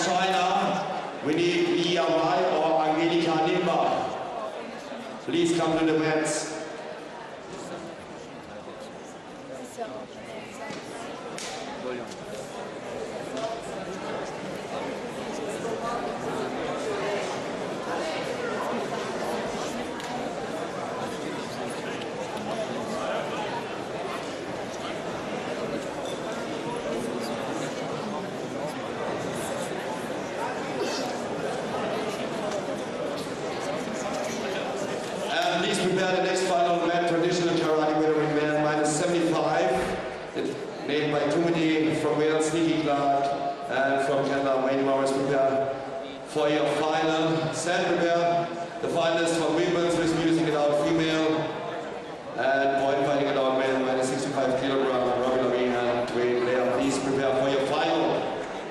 China, we need Li Yawai or Angelika Nimba. Please come to the mats. Please prepare the next final man, traditional karate middleweight man, minus 75. It's made by Tumidi from Wales, Nicky Clark, and from Canada, Wayne Morris. Prepare for your final. Stand prepare. The finalists for women's with music allowed female, and point fighting allowed male, minus 65 kilogram. Robbie Levine and Dwayne Blair. Please prepare for your final.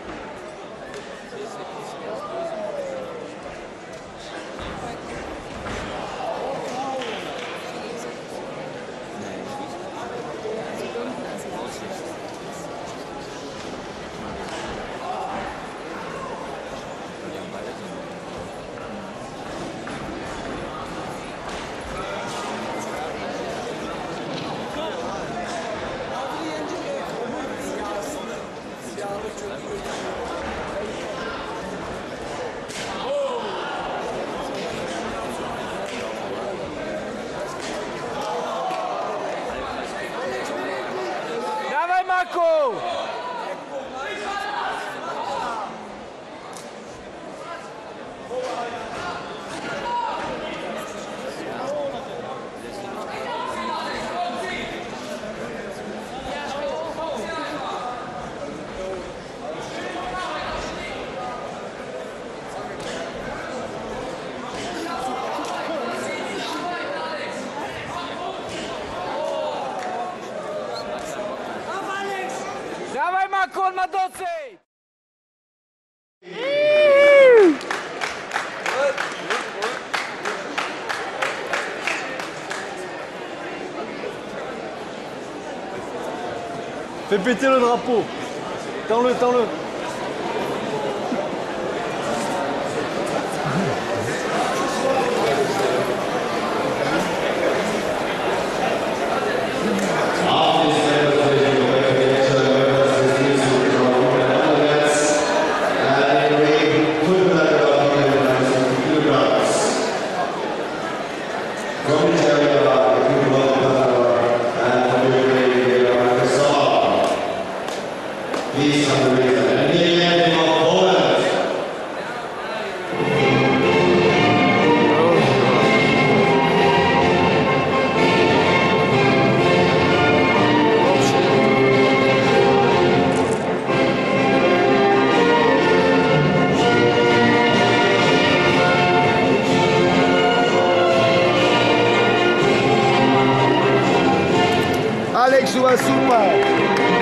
Dawaj, Maku! Dawaj, Maku, on ma dosyć! Fais péter le drapeau. Tends-le, tends-le. Please come to the and the ending of Poland. Alex joue un super.